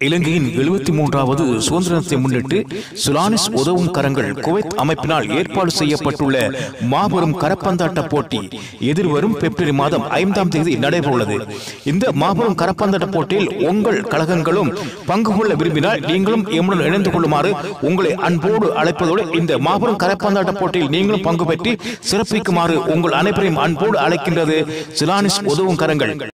இலங்கையின் 73வது சுதந்திரத்தை முன்னிட்டு சுலானிஸ் உதவும் கரங்கள் குவைத் அமைப்பினால் ஏற்பாடு செய்யப்பட்டுள்ள மாபெரும் கரப்பந்தாட்ட போட்டி எதிர்வரும் பிப்ரவரி மாதம் 5ஆம் தேதி நடைபெறவுள்ளது. இந்த மாபெரும் கரப்பந்தாட்ட போட்டியில் உங்கள் கழகங்களும் பங்கு கொள்ள விரும்பினால் நீங்களும் எம்முடன் இணைந்து கொள்ளுமாறு உங்களை அன்போடு அழைப்பதோடு இந்த மாபெரும் கரப்பந்தாட்ட போட்டியில் நீங்களும் பங்கு பெற்று சிறப்பிக்குமாறு உங்கள் அனைவரையும் அன்போடு அழைக்கின்றது சுலானிஸ் உதவும் கரங்கள்.